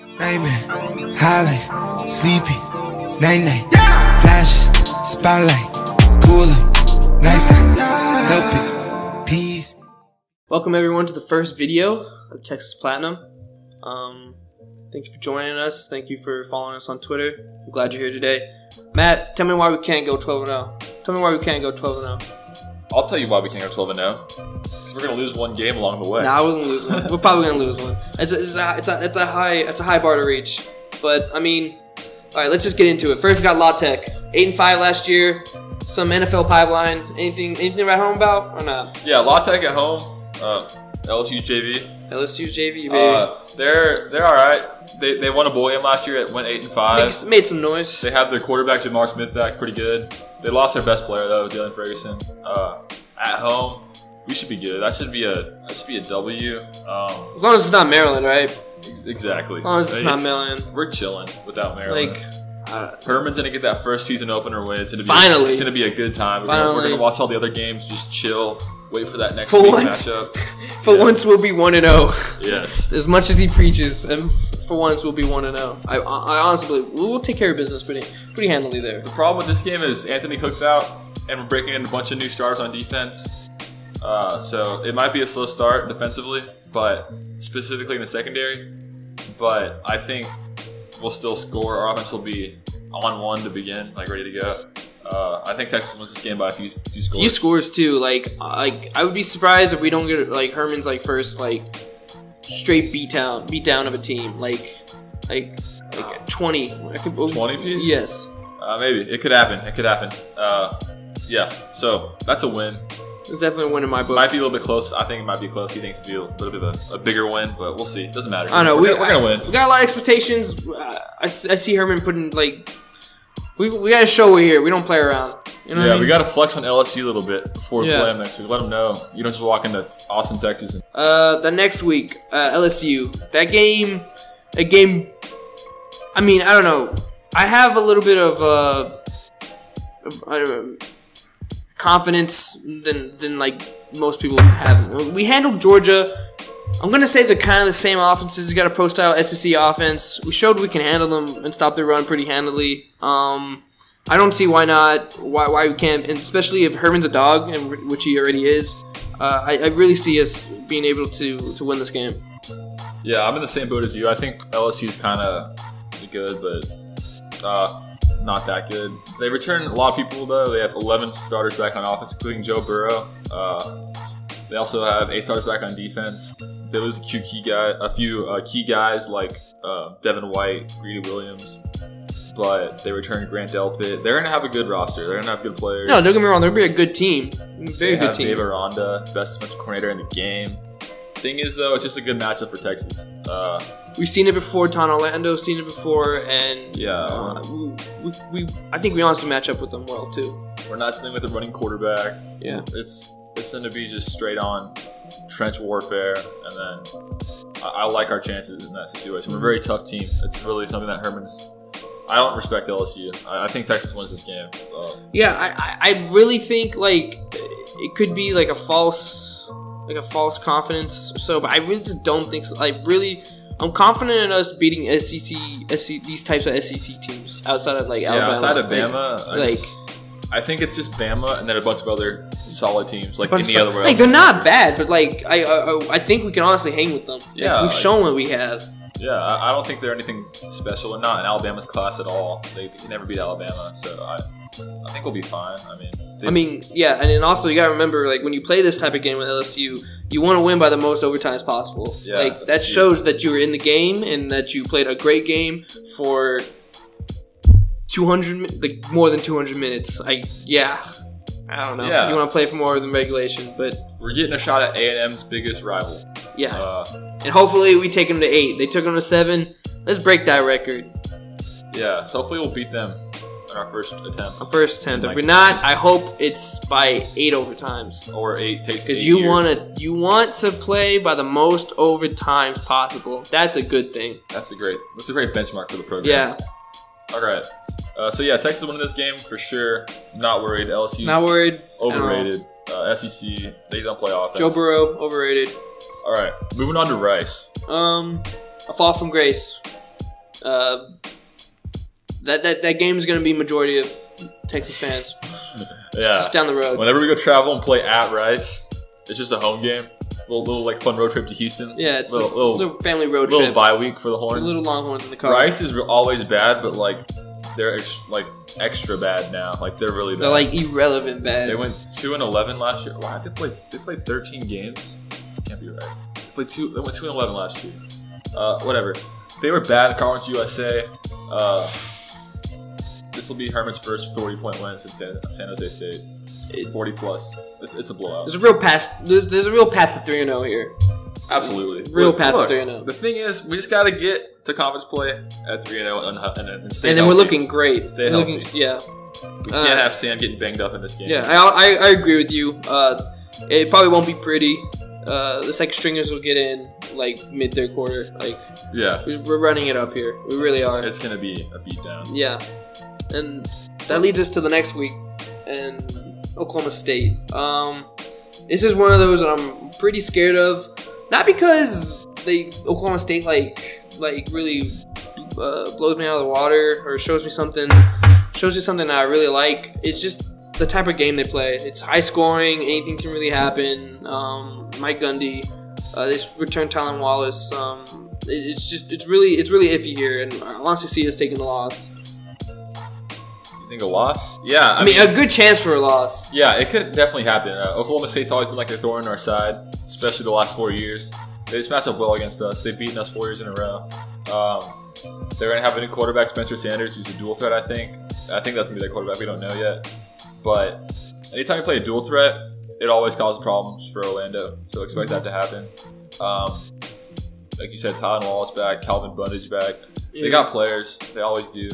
Nightmare, highlight, sleepy, night-night, flashes, spotlight, cooler, nice guy, help it, peace. Welcome everyone to the first video of Texas Platinum. Thank you for joining us. Thank you for following us on Twitter. I'm glad you're here today. Matt, tell me why we can't go 12-0. Tell me why we can't go 12-0. I'll tell you why we can't go 12-0. Because we're gonna lose one game along the way. Nah, we're gonna lose one. We're probably gonna lose one. It's a high bar to reach. But I mean, all right, let's just get into it. First, we got La Tech, 8-5 last year. Some NFL pipeline. Anything to write home about or not? Yeah, La Tech at home. LSU's JV. LSU's JV, baby. They're all right. They won a bowl game last year. Went 8-5. Made some noise. They have their quarterback Jamar Smith back, pretty good. They lost their best player though, Dylan Ferguson. At home, we should be good. That should be a W. As long as it's not Maryland, right? Exactly. As long as it's not Maryland. We're chilling without Maryland. Like, Herman's gonna get that first season opener win. It's gonna be a good time. We're gonna watch all the other games, just chill, wait for that next week matchup. For once, we'll be 1-0. Yes. As much as he preaches, and for once, we'll be 1-0. I honestly believe we'll take care of business pretty handily there. The problem with this game is Anthony Cook's out, and we're breaking in a bunch of new stars on defense. So it might be a slow start defensively, but specifically in the secondary. But I think we'll still score. Our offense will be on one to begin, like ready to go. I think Texas wins this game by a few scores. Few scores too. Like I would be surprised if we don't get like Herman's like first straight beat down of a team like 20. 20 piece? Yes. Maybe it could happen. Yeah. So that's a win. It's definitely a win in my book. Might be a little bit close. I think it might be close. He thinks it'll be a little bit of a bigger win, but we'll see. It doesn't matter. I don't know. We're gonna win. We got a lot of expectations. I see Herman putting we gotta show we're here. We don't play around. You know what I mean? We gotta flex on LSU a little bit before we play them next week. Let them know you don't just walk into Austin, Texas. The next week, LSU. That game. I mean, I don't know. I have a little bit of I don't know, confidence than like most people have. We handled Georgia. I'm gonna say the kind of the same offenses. We got a pro style SEC offense. We showed we can handle them and stop their run pretty handily. I don't see why not. Why we can't, and especially if Herman's a dog, and which he already is. I really see us being able to win this game. Yeah, I'm in the same boat as you. I think LSU's kind of good, but not that good. They return a lot of people though. They have 11 starters back on offense, including Joe Burrow. They also have 8 starters back on defense. There was a few key guys like Devin White, Greedy Williams, but they returned Grant Delpit. They're gonna have a good roster. They're gonna have good players. No, don't get me wrong. They'll be a good team. Very good team. Dave Aranda, best defensive coordinator in the game. Thing is though, it's just a good matchup for Texas. We've seen it before. Ton Orlando's seen it before, and I think we honestly match up with them well too. We're not dealing with a running quarterback. Yeah, it's going to be just straight on trench warfare, and then I like our chances in that situation. We're a very tough team. It's really something that Herman's. I don't respect LSU. I think Texas wins this game. I really think like it could be like a false confidence or so, but I really just don't think so. I'm confident in us beating these types of SEC teams outside of like Alabama. Outside of Bama, I think it's just Bama and then a bunch of other solid teams like any other way. Like they're not bad, but like I think we can honestly hang with them. Yeah, we've shown what we have. Yeah, I don't think they're anything special, and not in Alabama's class at all. They can never beat Alabama, so I think we'll be fine. Yeah, and then also you gotta remember, like when you play this type of game with LSU, you want to win by the most overtimes possible. Yeah, like that shows that you were in the game and that you played a great game for 200, more than 200 minutes. I don't know. Yeah. You want to play for more than regulation, but we're getting a shot at A&M's biggest rival. Yeah, and hopefully we take them to 8. They took them to 7. Let's break that record. Yeah, so hopefully we'll beat them in our first attempt. If we're not, I hope it's by 8 overtimes. Or 8 takes 8 because years. you want to play by the most overtimes possible. That's a good thing. That's a great benchmark for the program. Yeah. All right. So yeah, Texas winning this game for sure. Not worried. LSU's not worried. Overrated. SEC, they don't play offense. Joe Burrow, overrated. All right, moving on to Rice. A fall from grace. That game is going to be majority of Texas fans. Yeah. Just down the road. Whenever we go travel and play at Rice, it's just a home game. Little like fun road trip to Houston. Yeah, it's a little family road trip. Little bye week for the Horns. Little Longhorns in the car. Rice is always bad, but like they're extra bad now. Like they're really bad. They're like irrelevant bad. They went 2-11 last year. Wow, they played 13 games. Can't be right. They went 2-11 last year. Whatever. They were bad in Conference USA. This will be Herman's first 40-point win since San Jose State. 40 plus. It's a blowout. There's a real path. There's a real path to 3-0 here. Absolutely. Real path to 3-0. The thing is, we just got to get to conference play at 3-0 and stay And then healthy. we're looking great. Stay healthy. Yeah. We can't have Sam getting banged up in this game. Yeah, I agree with you. It probably won't be pretty. The second stringers will get in like mid third quarter. Like Yeah. we're running it up here. We really are. It's going to be a beatdown. Yeah. And that leads us to the next week and Oklahoma State. This is one of those that I'm pretty scared of. Not because Oklahoma State like really blows me out of the water or shows me something that I really like. It's just the type of game they play. It's high scoring. Anything can really happen. Mike Gundy, this return Tylen Wallace. It's really iffy here, and I honestly see us taking a loss. You think a loss? Yeah. I mean, a good chance for a loss. Yeah, it could definitely happen. Oklahoma State's always been like a thorn in our side, especially the last 4 years. They just match up well against us. They've beaten us 4 years in a row. They're going to have a new quarterback, Spencer Sanders, who's a dual threat, I think. I think that's going to be their quarterback. We don't know yet. But anytime you play a dual threat, it always causes problems for Orlando. So expect that to happen. Like you said, Tylen Wallace back, Calvin Bundage back. They got players. They always do.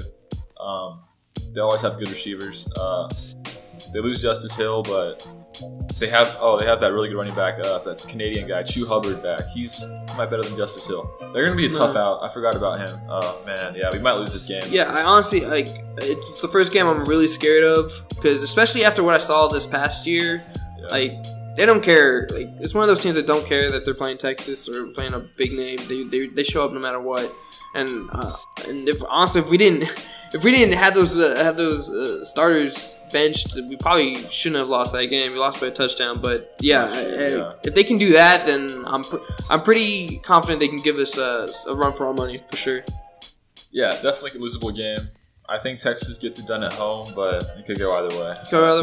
They always have good receivers. They lose Justice Hill, but they have that really good running back, that Canadian guy, Chew Hubbard back. He's might better than Justice Hill. They're gonna be a tough out. I forgot about him. Oh man, yeah, we might lose this game. Yeah, I honestly it's the first game I'm really scared of because especially after what I saw this past year, they don't care. Like it's one of those teams that don't care that they're playing Texas or playing a big name. They show up no matter what. And if we didn't have those starters benched, we probably shouldn't have lost that game. We lost by a touchdown, but if they can do that, then I'm pretty confident they can give us a run for our money for sure. Yeah, definitely a losable game. I think Texas gets it done at home, but it could go either way.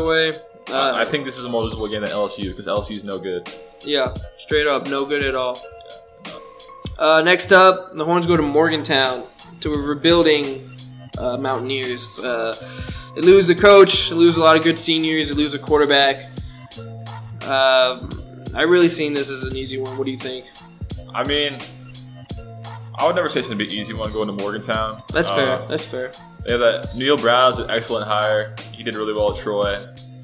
I think this is a more losable game than LSU because LSU is no good. Yeah, straight up, no good at all. Next up, the Horns go to Morgantown to a rebuilding Mountaineers. They lose the coach, they lose a lot of good seniors, they lose a quarterback. I really seen this as an easy one. What do you think? I mean, I would never say it's going to be an easy one going to Morgantown. That's fair. That's fair. They have that. Neil Brown's an excellent hire. He did really well at Troy.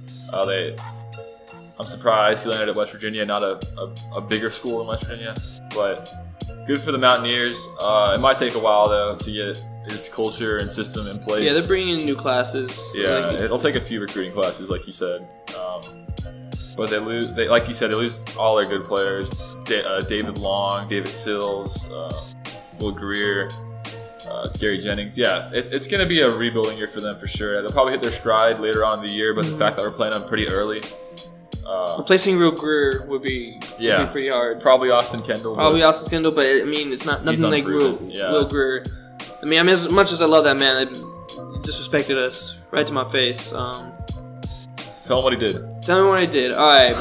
I'm surprised he landed at West Virginia, not a bigger school in West Virginia, but good for the Mountaineers. It might take a while though to get his culture and system in place. Yeah, they're bringing in new classes. Yeah, it'll take a few recruiting classes, like you said. But they like you said, they lose all their good players: David Long, David Sills, Will Greer, Gary Jennings. Yeah, it's going to be a rebuilding year for them for sure. They'll probably hit their stride later on in the year, but the fact that we're playing them pretty early. Replacing Will Greer would be pretty hard. Probably Austin Kendall. But I mean, it's nothing like Will Greer. I mean, as much as I love that man, he disrespected us right to my face. Tell him what he did. Tell me what he did. All right.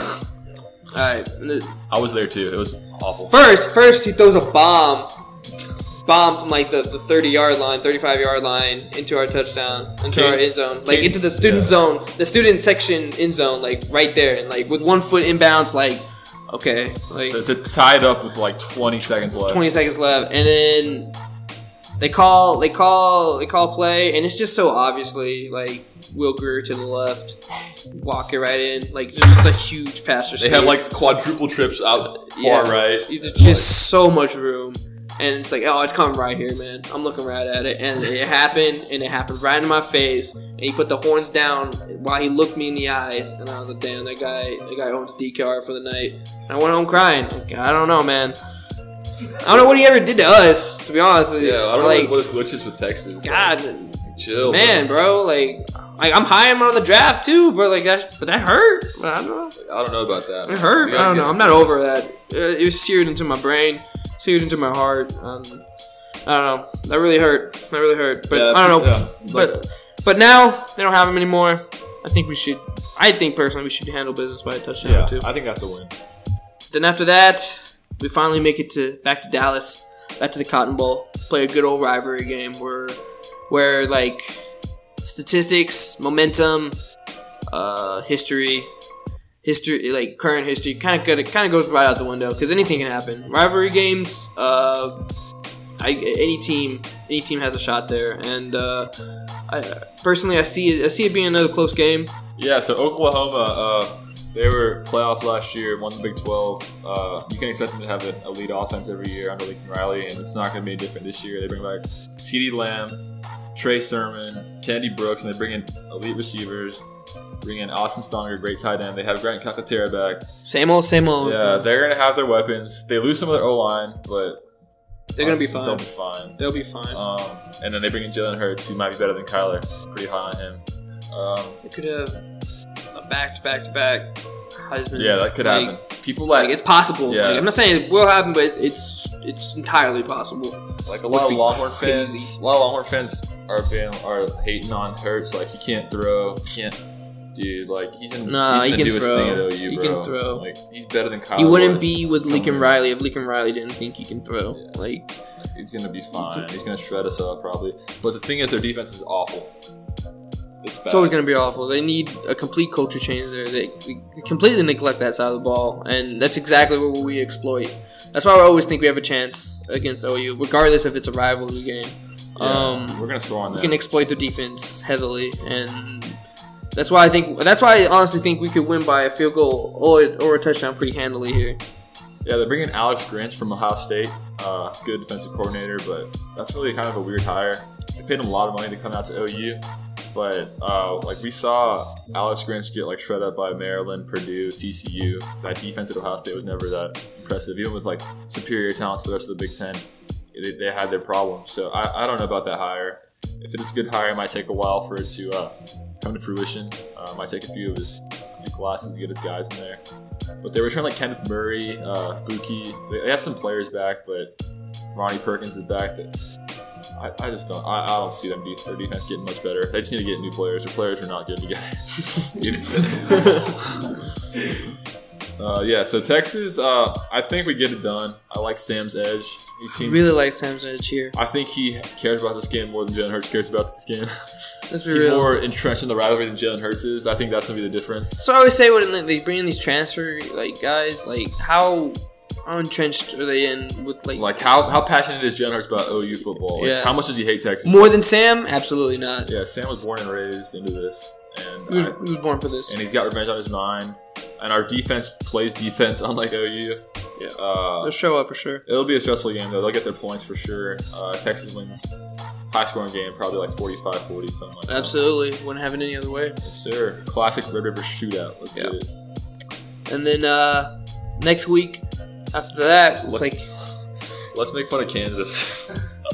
I was there too. It was awful. First he throws a bomb from like the 30-yard line, 35-yard line into our touchdown, into our end zone, like into the student zone, the student section end zone, like right there, and like with 1 foot inbounds, like okay, like to tie it up with like 20 seconds left. 20 seconds left, and then they call play, and it's just so obviously like Will Greer to the left, walk it right in, like just a huge passer space. They had like quadruple trips out far right. There's just so much room. And it's like, oh, it's coming right here, man. I'm looking right at it. And it happened right in my face. And he put the horns down while he looked me in the eyes. And I was like, damn, that guy owns DKR for the night. And I went home crying. Like, I don't know, man. I don't know what he ever did to us, to be honest. Yeah, I don't like, know what his glitches with Texas. God, like, chill, man, bro. Like I'm high on the draft too, but like that hurt. But I don't know. I don't know about that. It hurt. I don't know. I'm not over that. It was seared into my brain, seared into my heart. I don't know. That really hurt. But Yeah, I don't know. Yeah, but now they don't have him anymore. I think personally we should handle business by a touchdown too. I think that's a win. Then after that, we finally make it back to Dallas, back to the Cotton Bowl, play a good old rivalry game where like statistics, momentum, history, like current history, kind of goes right out the window because anything can happen. Rivalry games, any team has a shot there, and personally, I see it being another close game. Yeah, so Oklahoma, they were playoff last year, won the Big 12. You can expect them to have an elite offense every year under Lincoln Riley, and it's not going to be any different this year. They bring back CeeDee Lamb, Trey Sermon, Kennedy Brooks, and they bring in elite receivers. Bring in Austin Stonger, great tight end. They have Grant Calcaterra back. Same old. Yeah, they're going to have their weapons. They lose some of their O-line, but they're going to be fine. They'll be fine. And then they bring in Jalen Hurts, who might be better than Kyler. Pretty high on him. They could have a back-to-back Heisman. Yeah, that could happen. People like it's possible. Yeah. Like, I'm not saying it will happen, but it's entirely possible. Like a lot of Longhorn fans are hating on Hurts. Like he can't throw, dude. Like he's in the newest thing at OU, he bro. can throw. Like he's better than Kyler. He wouldn't be with Lincoln Riley if Lincoln Riley didn't think he can throw. Yeah. Like he's gonna be fine. He's gonna shred us up probably. But the thing is, their defense is awful. It's bad. It's always going to be awful. They need a complete culture change there. They completely neglect that side of the ball, and that's exactly what we exploit. That's why I always think we have a chance against OU, regardless if it's a rivalry game. Yeah, we're going to score on that. We can exploit their defense heavily, and that's why I honestly think we could win by a field goal or a touchdown pretty handily here. Yeah, they're bringing Alex Grinch from Ohio State, good defensive coordinator, but that's really kind of a weird hire. They paid him a lot of money to come out to OU. But like we saw Alex Grinch get like shredded up by Maryland, Purdue, TCU. That defense at Ohio State was never that impressive. Even with like superior talent to the rest of the Big Ten, they had their problems. So I don't know about that hire. If it is a good hire, it might take a while for it to come to fruition. Might take a few classes to get his guys in there. But they return like Kenneth Murray, Buki. They have some players back, but Ronnie Perkins is back. I just don't. I don't see their defense getting much better. They just need to get new players. Their players are not good together. Yeah. So Texas, I think we get it done. I like Sam's edge. Really like Sam's edge here. I think he cares about this game more than Jalen Hurts cares about this game. Let's be He's real. more entrenched in the rivalry than Jalen Hurts is. I think that's gonna be the difference. So I always say when they bring in these transfer guys, how entrenched are they in with how passionate is Jalen Hurts about OU football? Like, how much does he hate Texas? More than Sam? Absolutely not. Yeah, Sam was born and raised into this, and he was born for this, and he's got revenge on his mind. And our defense plays defense, unlike OU. Yeah, they'll show up for sure. It'll be a stressful game though. They'll get their points for sure. Texas wins, high scoring game, probably like 45-40, something like that. Absolutely, wouldn't have it any other way. Yes, sir. Classic Red River shootout. Let's get it. And then next week. After that, let's make fun of Kansas.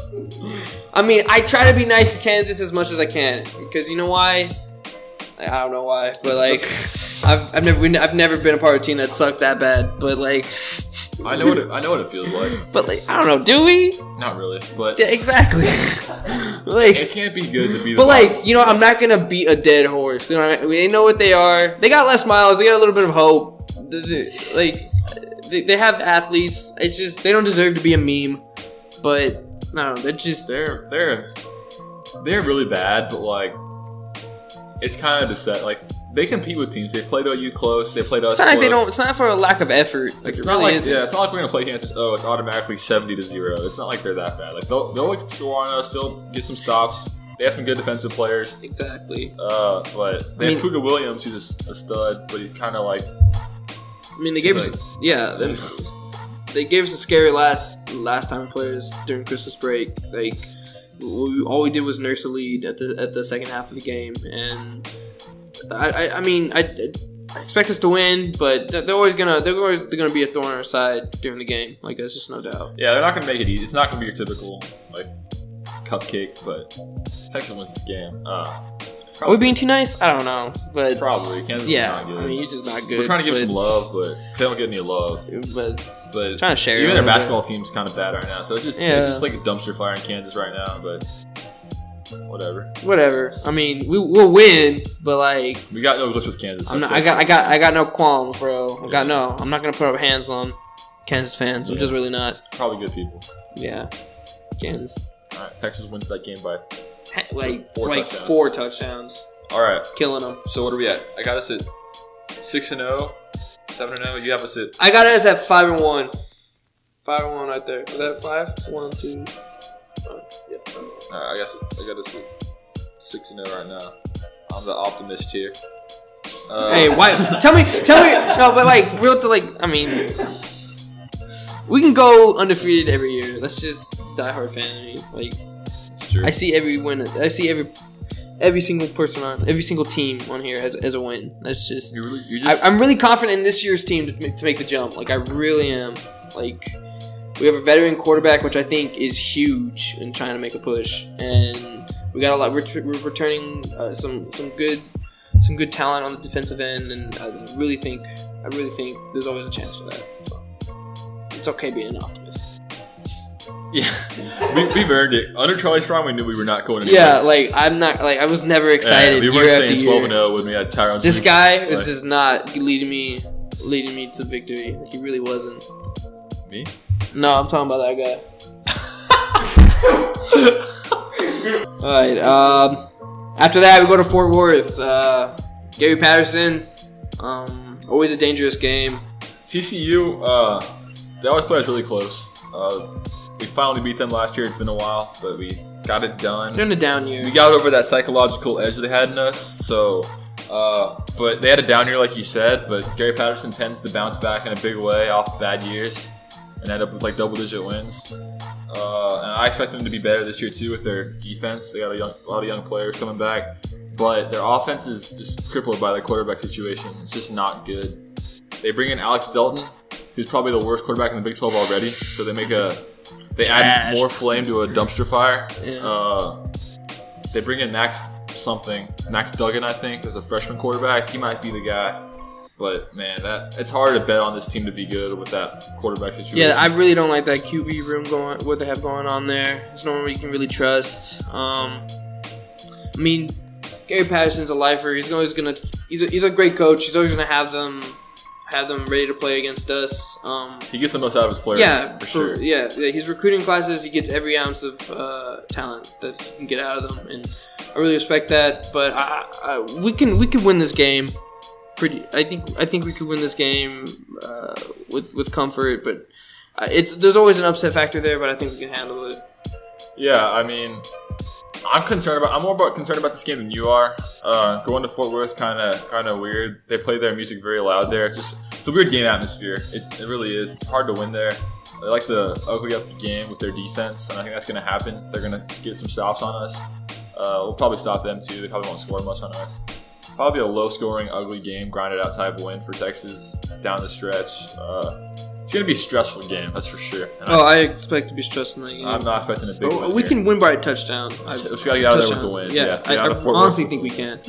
I mean, I try to be nice to Kansas as much as I can because you know why? I don't know why, but like, I've never been a part of a team that sucked that bad. But like, I know what it feels like. But like, I don't know. Do we? Not really, but yeah, exactly. Like, it can't be good to be. But like, you know, I'm not gonna beat a dead horse. You know, what I mean? They know what they are. They got Les Miles. They got a little bit of hope. Like. They have athletes. It's just they don't deserve to be a meme, but no, they're just they're really bad. But like, it's kind of set. Like they compete with teams. They played OU close. They played us. It's not close. like they don't. It's not for a lack of effort. Like it's it not really like isn't. It's not like we're gonna play Kansas. Oh, it's automatically 70-0. It's not like they're that bad. Like they'll score on us. They'll get some stops. They have some good defensive players. Exactly. But they have Puka Williams, who's a stud, but he's kind of like. I mean, they gave us they gave us a scary last time we played us during Christmas break. Like all we did was nurse a lead at the second half of the game, and I mean I expect us to win, but they're always gonna be a thorn in our side during the game. Like there's just no doubt. Yeah, they're not gonna make it easy. It's not gonna be your typical like cupcake, but Texas wins this game. Are we being too nice? I don't know, but probably Kansas is not good. I mean, you're just not good. We're trying to give some love, but they don't get any love. But trying to share. Even their basketball team's kind of bad right now, so it's just like a dumpster fire in Kansas right now. But whatever. I mean, we'll win, but like we got no glitch with Kansas. I got no qualms, bro. I'm not gonna put up hands on Kansas fans. I'm just really not. Probably good people. Yeah, Kansas. All right, Texas wins that game by four touchdowns. All right, killing them. So what are we at? I got us at 6-0, 7-0. You have us at. I got us at 5-1. 5-1 right there. Is that 5? 1, 2. Yeah. All right, I got us at 6-0 right now. I'm the optimist here. Hey, why? Tell me. No, but like, I mean, we can go undefeated every year. That's just diehard fan. Like, it's true. I see every win. I see every single person on every single team on here as a win. That's just. I'm really confident in this year's team to make the jump. Like, I really am. Like, we have a veteran quarterback, which I think is huge in trying to make a push, and we got a lot. We're returning some good talent on the defensive end, and I really think there's always a chance for that. So it's okay being an optimist. Yeah, we've earned it. Under Charlie Strong, we knew we were not going anywhere. Yeah, like I'm not. Like I was never excited. Yeah, we weren't saying 12-0 when we had Tyron. This guy is just not leading me to victory. Like, he really wasn't. Me? No, I'm talking about that guy. All right. After that, we go to Fort Worth. Gary Patterson. Always a dangerous game. TCU. They always play us really close. We finally beat them last year. It's been a while, but we got it done. They're in a down year. We got over that psychological edge they had in us. So, but they had a down year, like you said. But Gary Patterson tends to bounce back in a big way off bad years and end up with like double-digit wins. And I expect them to be better this year too with their defense. They got a lot of young players coming back, but their offense is just crippled by their quarterback situation. It's just not good. They bring in Alex Delton, who's probably the worst quarterback in the Big 12 already. So they add more flame to a dumpster fire. Yeah. They bring in Max Duggan, I think, as a freshman quarterback. He might be the guy. But man, it's hard to bet on this team to be good with that quarterback situation. Yeah, I really don't like that QB room what they have going on there. There's no one you can really trust. I mean, Gary Patterson's a lifer. He's a great coach. He's always gonna have them ready to play against us. He gets the most out of his players. Yeah, for sure. Yeah, his recruiting classes, he gets every ounce of talent that he can get out of them, and I really respect that. But we can win this game. I think we could win this game with comfort, but there's always an upset factor there. But I think we can handle it. Yeah, I mean, I'm more concerned about this game than you are. Going to Fort Worth is kind of weird. They play their music very loud there. It's a weird game atmosphere. It really is. It's hard to win there. They like to ugly up the game with their defense, and I think that's going to happen. They're going to get some stops on us. We'll probably stop them too. They probably won't score much on us. Probably a low-scoring, ugly game, grinded out type win for Texas down the stretch. It's going to be a stressful game, that's for sure. I expect to be stressed in that game. I'm not expecting a big win. We can win by a touchdown. We got to get out of there with the win. Yeah, I honestly think we can.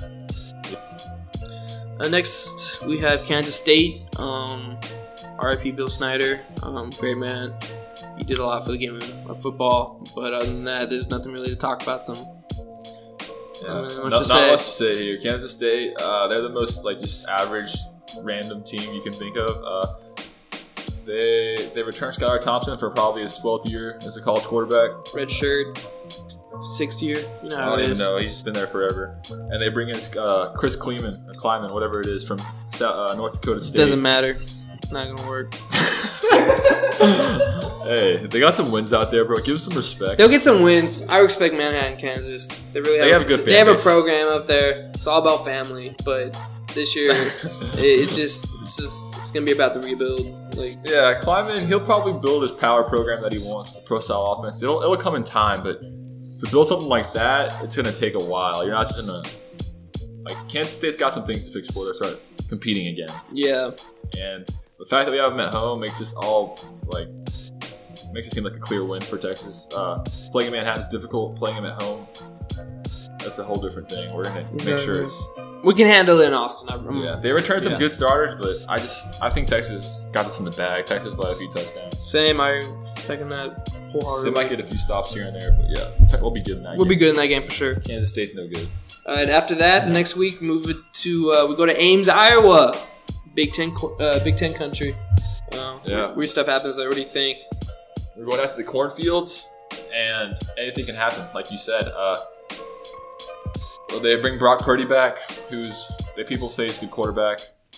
Next, we have Kansas State. RIP Bill Snyder. Great man. He did a lot for the game of football. But other than that, there's nothing really to talk about them. Yeah. Not much to say here. Kansas State, they're the most just average, random team you can think of. They returned Skylar Thompson for probably his 12th year as a college quarterback. Red shirt, 6th year. You know how it is. I don't even know. is. He's been there forever. And they bring in Chris Kleiman, whatever it is, from North Dakota State. Doesn't matter. Not gonna work. Hey, they got some wins out there, bro. Give them some respect. They'll get some wins. I respect Manhattan, Kansas. They have a good fan base. They have a program up there. It's all about family. But this year, it's gonna be about the rebuild. Yeah, Kleiman, he'll probably build his power program that he wants, the pro style offense. It'll come in time, but to build something like that, it's gonna take a while. You're not just gonna Kansas State's got some things to fix for. That's right. competing again. Yeah. And the fact that we have them at home makes us all makes it seem like a clear win for Texas. Playing in Manhattan's difficult. Playing them at home, that's a whole different thing. We're gonna make sure we can handle it in Austin. Yeah, they returned some good starters, but I think Texas got this in the bag. Texas by a few touchdowns. Same, I second that wholeheartedly. They might get a few stops here and there, but yeah, we'll be good in that game. We'll be good in that game for sure. Kansas State's no good. All right, after that, the next week, move it to we go to Ames, Iowa, Big Ten country. Weird stuff happens there. What do you think? We're going after the cornfields, and anything can happen. Like you said, they bring Brock Purdy back, people say he's a good quarterback.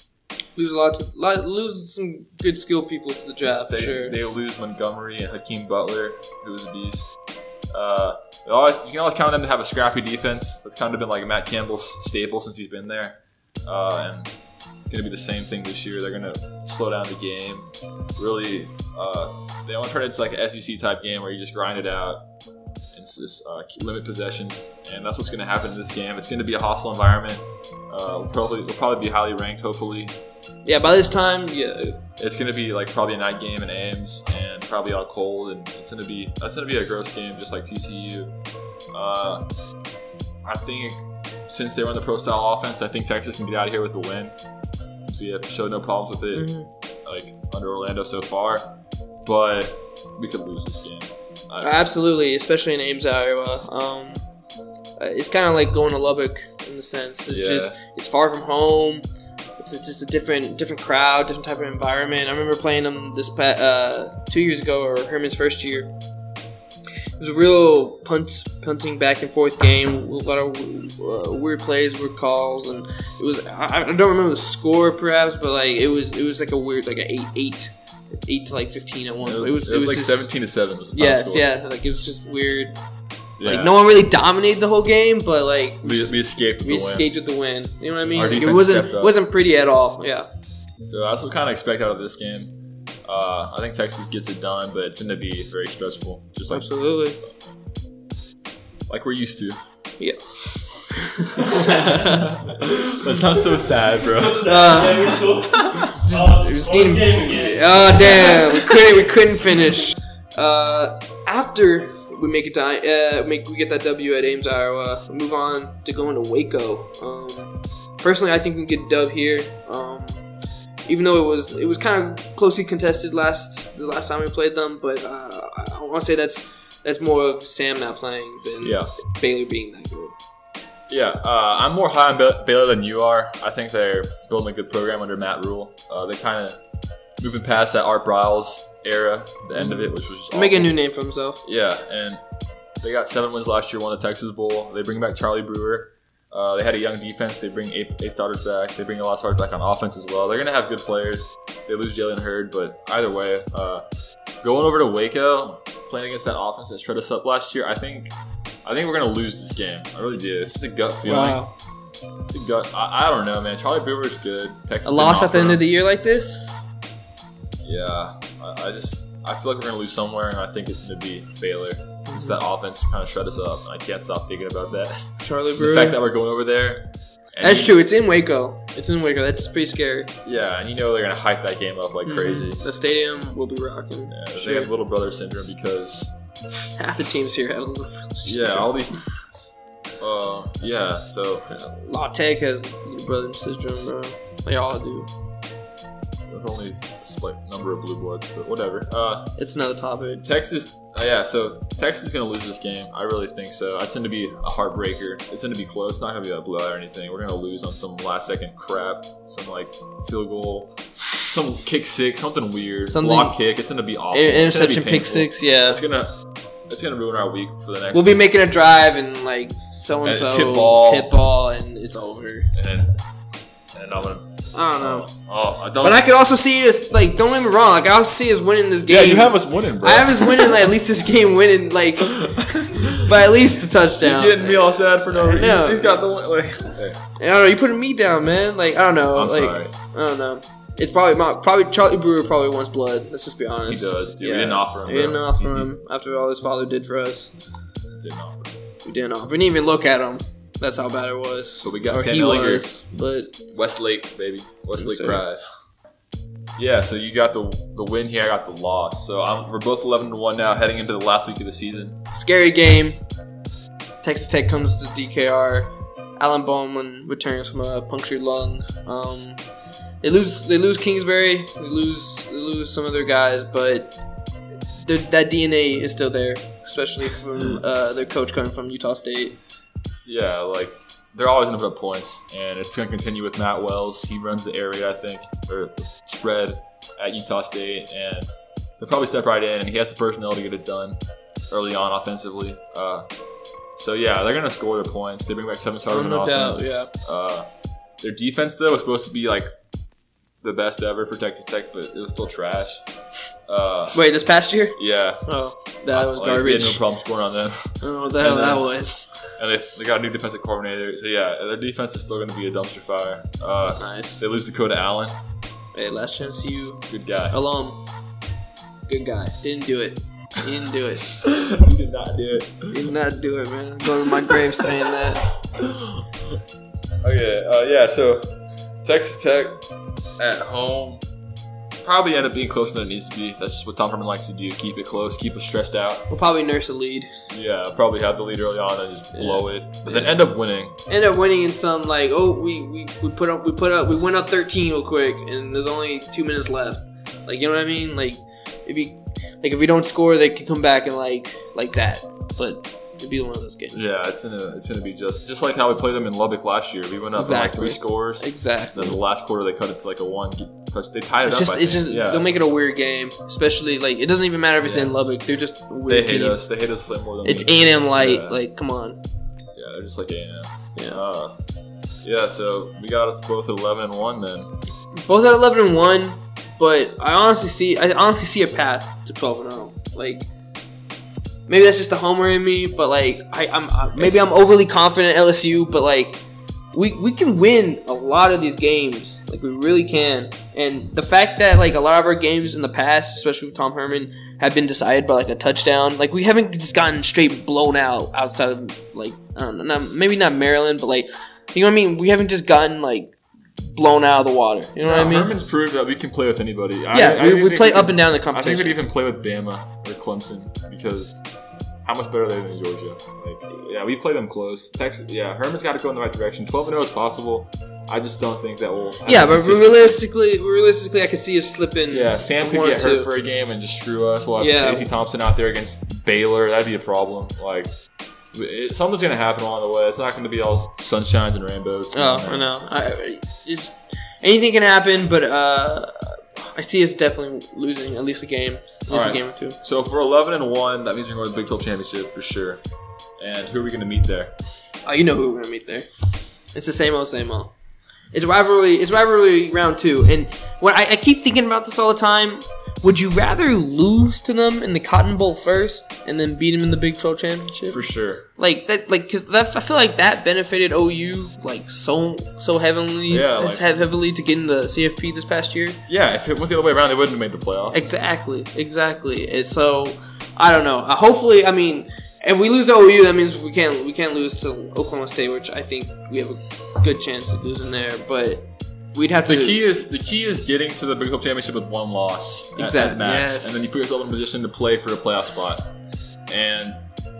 Lose some good skill people to the draft for sure. They lose Montgomery and Hakeem Butler, who was a beast. You can always count on them to have a scrappy defense. That's kind of been like Matt Campbell's staple since he's been there. And it's going to be the same thing this year. They're going to slow down the game. Really, they want to turn it into like an SEC type game where you just grind it out and just limit possessions. And that's what's going to happen in this game. It's going to be a hostile environment. We'll probably be highly ranked, hopefully. Yeah, by this time, yeah. It's going to be like probably a night game in Ames and probably all cold, and that's going to be a gross game, just like TCU. I think since they run the pro style offense, I think Texas can get out of here with the win. Since we have showed no problems with it, like under Orlando so far, but we could lose this game. Absolutely, especially in Ames, Iowa. It's kind of like going to Lubbock in the sense it's far from home. It's just a different crowd, different type of environment. I remember playing them this 2 years ago, or Herman's first year. It was a real punting back and forth game. A lot of weird plays, weird calls, and it was. I don't remember the score perhaps, but like it was like a weird like an 8 to like 15 at once. It was like just, 17-7 was the final score. Yeah, like it was just weird. Yeah. Like no one really dominated the whole game, but like we escaped with the win. You know what I mean? Like, it wasn't pretty at all. Yeah. So that's what kind of expect out of this game. I think Texas gets it done, but it's going to be very stressful. Just like absolutely, like we're used to. Yeah. That sounds so sad, bro. Oh damn! We couldn't finish. After we make it we get that W at Ames, Iowa. We move on to going to Waco. Personally, I think we can get a dub here. Even though it was kind of closely contested the last time we played them, but I want to say that's more of Sam not playing than Baylor being that good. Yeah, I'm more high on Baylor than you are. I think they're building a good program under Matt Rule. They kind of moving past that Art Briles era, the end of it, which was just making a new name for himself. Yeah, and they got 7 wins last year, won the Texas Bowl. They bring back Charlie Brewer. They had a young defense. They bring 8 starters back. They bring a lot of starters back on offense as well. They're going to have good players. They lose Jalen Hurd, but either way, going over to Waco, playing against that offense that shredded us up last year, I think we're going to lose this game. I really do. It's just a gut feeling. Wow. It's a gut. I don't know, man. Charlie Brewer's good. Texas a loss at the end of the year like this? Yeah. I feel like we're going to lose somewhere, and I think it's going to be Baylor. Just that offense kind of shred us up. I can't stop thinking about that. Charlie Brewer. The fact that we're going over there. That's true. It's in Waco. That's pretty scary. Yeah, and they're going to hype that game up like crazy. The stadium will be rocking. Yeah, they have little brother syndrome because half the teams here have little brother syndrome. Yeah, all these. So La Tech has little brother syndrome, bro. They all do. There's only a slight number of blue bloods, but whatever. It's another topic. Texas. So Texas is going to lose this game. I really think so. It's going to be a heartbreaker. It's going to be close. It's not going to be a blowout or anything. We're going to lose on some last-second crap, some like field goal, some kick six, something weird, block kick. It's going to be awful. Interception, pick six. Yeah. It's gonna ruin our week for the next. We'll be making a drive and like so and so tip ball, and it's over. And I'm gonna. I don't know. But I could also see us like. Don't get me wrong. Like I also see us winning this game. Yeah, you have us winning, bro. I have us winning. Like, at least this game winning, like by at least a touchdown. He's getting me all sad for no reason. No. He's got the like. Hey. I don't know. You putting me down, man. Like I don't know. I'm sorry. I don't know. It's probably Charlie Brewer probably wants blood. Let's just be honest. He does, dude. Yeah. We didn't offer him. We didn't offer him after all his father did for us. Didn't offer him. We didn't offer. We didn't even look at him. That's how bad it was. But we got or Sam he Ellinger. was, but Westlake, baby. Westlake Pride. Yeah, so you got the win here. I got the loss. So we're both 11-1 now, heading into the last week of the season. scary game. Texas Tech comes to DKR. Alan Bowman returns from a punctured lung. They lose Kingsbury. They lose some of their guys, but that DNA is still there, especially from their coach coming from Utah State. Yeah, like they're always going to put up points, and it's going to continue with Matt Wells. He runs the area, I think, or the spread at Utah State, and they'll probably step right in, and he has the personnel to get it done early on offensively. So yeah, they're going to score their points. They bring back 7 starters on offense. Yeah. Their defense though was supposed to be like the best ever for Texas Tech, but it was still trash. Wait, this past year? Yeah. Oh, that was garbage. We had no problem scoring on them. I don't know what the hell that was. And they got a new defensive coordinator. So yeah, their defense is still going to be a dumpster fire. Nice. They lose Dakota Allen. Hey, last chance you. Good guy. Alum. Good guy. Didn't do it. He did not do it. Did not do it, man. Go to my grave saying that. Okay, yeah, so Texas Tech at home probably end up being closer than it needs to be. That's just what Tom Herman likes to do. Keep it close, keep it stressed out. We'll probably nurse a lead. Yeah, probably have the lead early on and just blow it. But then end up winning. End up winning in some like, we went up 13 real quick and there's only 2 minutes left. Like, you know what I mean? Like if we don't score, they could come back and like that. But it'd be one of those games. Yeah, it's gonna be just like how we played them in Lubbock last year. We went up by like 3 scores. Exactly. Then the last quarter they cut it to like a 1 touch. They tied it up. It's just they'll make it a weird game, especially like it doesn't even matter if it's in Lubbock. They're just a weird team. They hate us more than it's A&M light. Yeah. Like, come on. Yeah, they're just like A&M. Yeah. Yeah. So we got us both at 11-1 then. Both at 11-1, but I honestly see a path to 12-0. Like. Maybe that's just the homer in me, but like I'm overly confident at LSU, but like we can win a lot of these games, like we really can. And the fact that like a lot of our games in the past, especially with Tom Herman, have been decided by like a touchdown. Like we haven't just gotten straight blown out outside of like I don't know, maybe not Maryland, but like you know what I mean. We haven't just gotten like blown out of the water. You know what I mean? Herman's proved that we can play with anybody. We play up and down the competition. I think we'd even play with Bama or Clemson because how much better are they than Georgia? Like, yeah, we play them close. Texas, yeah, Herman's got to go in the right direction. 12-0 is possible. I just don't think that will. Yeah, but realistically, I could see us slipping. Yeah, Sam could get hurt for a game and just screw us. We'll have Casey Thompson out there against Baylor. That'd be a problem. Like, something's gonna happen along the way. It's not gonna be all sunshines and rainbows. Oh, I know. Anything can happen, but I see us definitely losing at least a game. A game or two. So if we're 11-1, that means we're going to the Big 12 championship for sure. And who are we going to meet there? Oh, you know who we're going to meet there. It's the same old, same old. It's rivalry round 2, and what I keep thinking about this all the time. Would you rather lose to them in the Cotton Bowl first and then beat them in the Big 12 championship? For sure. Like that, because I feel like that benefited OU like so heavily. Yeah, heavily to get in the CFP this past year. Yeah, if it went the other way around, they wouldn't have made the playoffs. Exactly. And so I don't know. Hopefully, I mean, if we lose to OU, that means we can't lose to Oklahoma State, which I think we have a good chance of losing there, but. We'd have to. The key is getting to the Big 12 championship with 1 loss at max, yes. And then you put yourself in a position to play for a playoff spot. And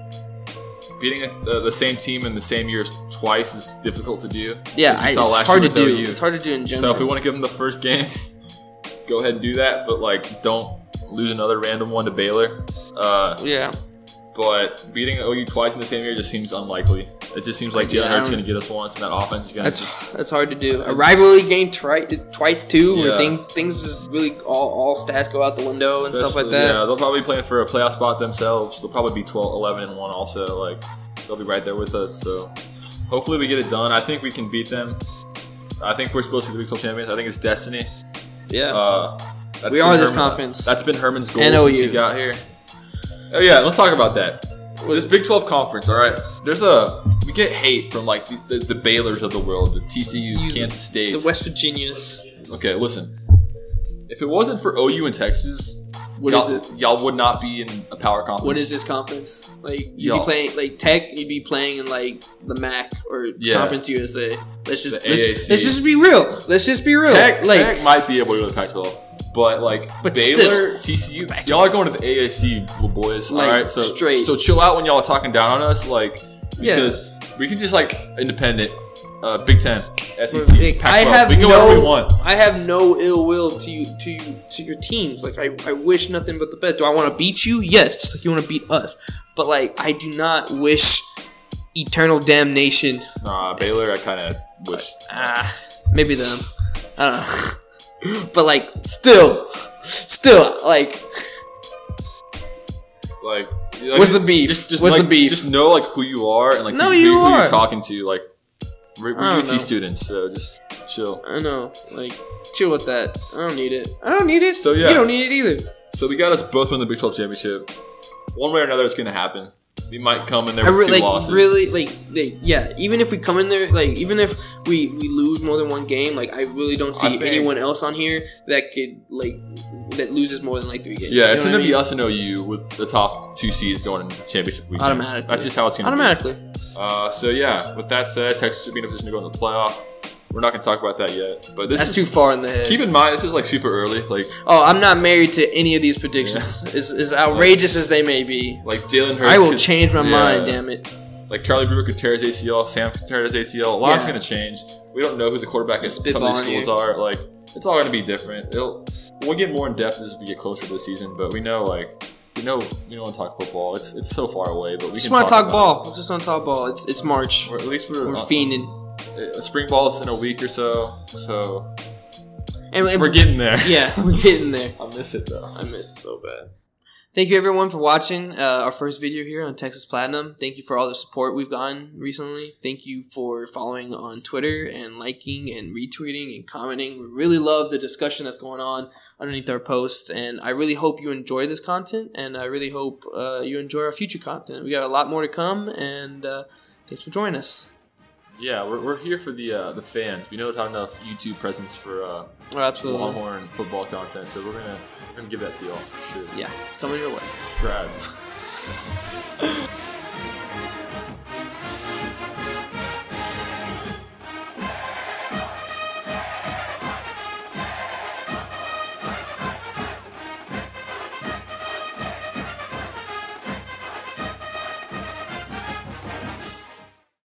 beating the same team in the same year twice is difficult to do. Yeah, it's hard to do. It's hard to do in general. So if we want to give them the first game, go ahead and do that. But like, don't lose another random one to Baylor. Yeah. But beating OU twice in the same year just seems unlikely. It just seems like Jalen Hurts is going to get us once, and that offense is going to That's hard to do. A rivalry game twice, too, where things just really all stats go out the window and stuff like that. Yeah, they'll probably be playing for a playoff spot themselves. They'll probably be 11-1 also. Like, they'll be right there with us. So, hopefully we get it done. I think we can beat them. I think we're supposed to be the Big 12 champions. I think it's destiny. Yeah. We are this conference. That's been Herman's goal since he got here. Oh yeah, let's talk about that. This Big 12 conference, all right. We get hate from like the Baylors of the world, the TCUs, Kansas States, the West Virginias. Okay, listen. If it wasn't for OU and Texas, What is it? Y'all would not be in a power conference. What is this conference? Like you'd be playing like Tech. You'd be playing in like the MAC or Conference USA. Let's just be real. Let's just be real. Tech might be able to go to the Pac-12. But Baylor, TCU, y'all are going to the AAC, little boys. All right, so chill out when y'all are talking down on us, because we can just independent, Big Ten, SEC, Pac-12. We can go wherever we want. I have no ill will to your teams. I wish nothing but the best. Do I want to beat you? Yes, just like you want to beat us. But I do not wish eternal damnation. Baylor, I kind of wish. Maybe them. I don't know. But still, what's the beef? What's the beef? Just know who you are and who you're talking to. We're UT students, so just chill. I know, chill with that. I don't need it. So yeah, you don't need it either. So we got us both win the Big 12 championship. One way or another, it's gonna happen. We might come in there with 2 losses. Even if we come in there, even if we lose more than 1 game, I really don't see anyone else on here that could that loses more than 3 games. Yeah, it's gonna be us and OU with the top 2 seeds going into the championship weekend. Automatically. That's just how it's gonna be. So yeah, with that said, Texas should be in a position to go into the playoff. We're not gonna talk about that yet, but that's too far in the head. Keep in mind, this is super early. I'm not married to any of these predictions. Yeah. As outrageous as they may be. Jalen Hurts, I will change my mind. Damn it. Charlie Brewer could tear his ACL. Sam could tear his ACL. A lot's gonna change. We don't know who the quarterback at some of these schools are. It's all gonna be different. We'll get more in depth as we get closer to the season, but we know we don't want to talk football. It's so far away, but we just want to talk ball. Just want to talk ball. It's March. Or at least we're fiending. Spring ball's in a week or so, and we're getting there. Yeah, we're getting there. I miss it though. I miss it so bad. Thank you everyone for watching our first video here on Texas Platinum. Thank you for all the support we've gotten recently. Thank you for following on Twitter and liking and retweeting and commenting. We really love the discussion that's going on underneath our post, and I really hope you enjoy this content, and I really hope you enjoy our future content. We got a lot more to come, and thanks for joining us. Yeah, we're here for the fans. We don't have enough YouTube presence for absolutely Longhorn football content, so we're gonna give that to y'all for sure. Yeah, it's coming your way. Subscribe.